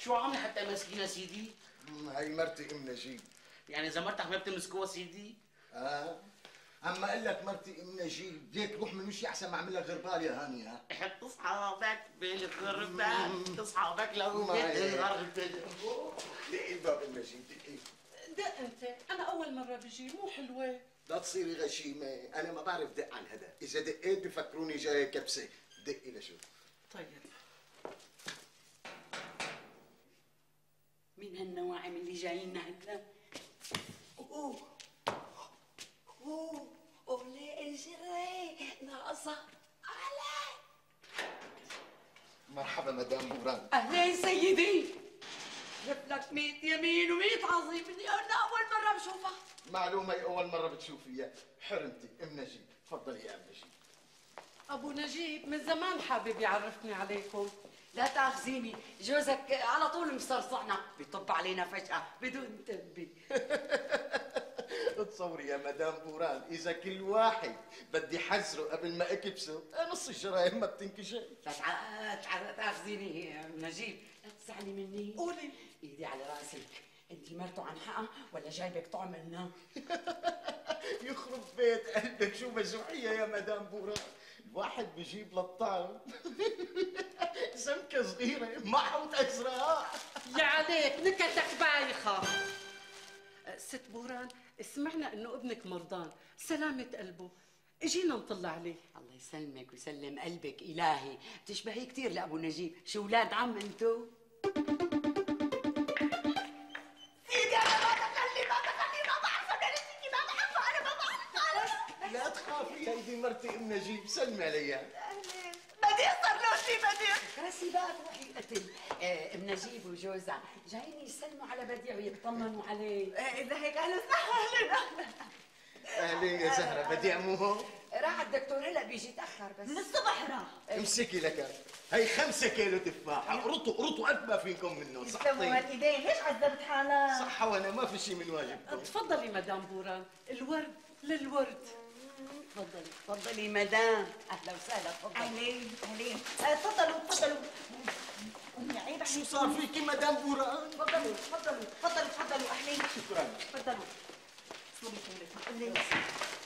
شو عامله حتى ماسكينها سيدي؟ هي مرتي ام نجيب. يعني اذا مرتك ما بتمسكوها سيدي؟ اما اقول لك مرتي ام نجيب ليك روح من وشي احسن ما اعمل لك غربال يا هاني. ها حط اصحابك بالغربال، اصحابك لو بالغربال. دقي الباب ام نجيب دقي. دق انت، انا اول مره بجي مو حلوه. لا تصيري غشيمه، انا ما بعرف دق عن هذا، اذا دقيت بفكروني جايه كبسه. دقي لشوف. طيب مين هالنواعم اللي جايين هلا؟ اوه اوه اولي اجري ناقصه علي. مرحبا مدام بوران. اهلين سيدي. لك 100 يمين و100 عظيم اني انا اول مره بشوفها. معلومه اول مره بتشوفيها. حرمتي ام نجيب، تفضلي يا ام نجيب. ابو نجيب من زمان حابب يعرفني عليكم. لا تاخذيني، جوزك على طول مصرصعنا، بيطب علينا فجأة بدون تنبيه. تصوري يا مدام بوران اذا كل واحد بدي حزره قبل ما اكبسه نص الجرايم ما بتنكشف. لا تاخذيني يا نجيب، لا تزعلي مني. قولي. ايدي على راسك، انت مرته عن حقها ولا جايبك طعم لنا؟ يخرب بيت قلبك شو مزوحيه يا مدام بوران، الواحد بيجيب للطعم سمكه صغيره معه ازرق. يا عليك نكتك بايخه. ست بوران سمعنا انه ابنك مرضان، سلامة قلبه، اجينا نطلع عليه. الله يسلمك ويسلم قلبك الهي، بتشبهي كثير لابو نجيب، شو ولاد عم انتو؟ سيدي انا ما تخلي ما بعرف انا نسيتي ما بحبها، انا ما بعرف. لا تخافي هيدي مرتي ام نجيب، سلمي عليها. بدي صار له شيء بدي رسيبات روحي قتل. ام نجيب وجوزها جايين يسلموا على بديع ويطمنوا عليه. اذا هيك اهلا وسهلا. اهلين يا زهره، بديع مو هون؟ راح الدكتور هلا بيجي تاخر بس من الصبح راح. امسكي لك هي 5 كيلو تفاحه، قرطوا قد ما فيكم منه. يسلموا هالايدين، ليش عذبت حالك؟ صحة وانا ما في شيء من واجبكم. تفضلي مدام بوران، الورد للورد. تفضلي مدام. اهلا وسهلا. تفضلي. اهلين تفضلوا. امي عيب شو صار فيكي مدام بوران؟ تفضلوا اهلين. شكرا. تفضلوا.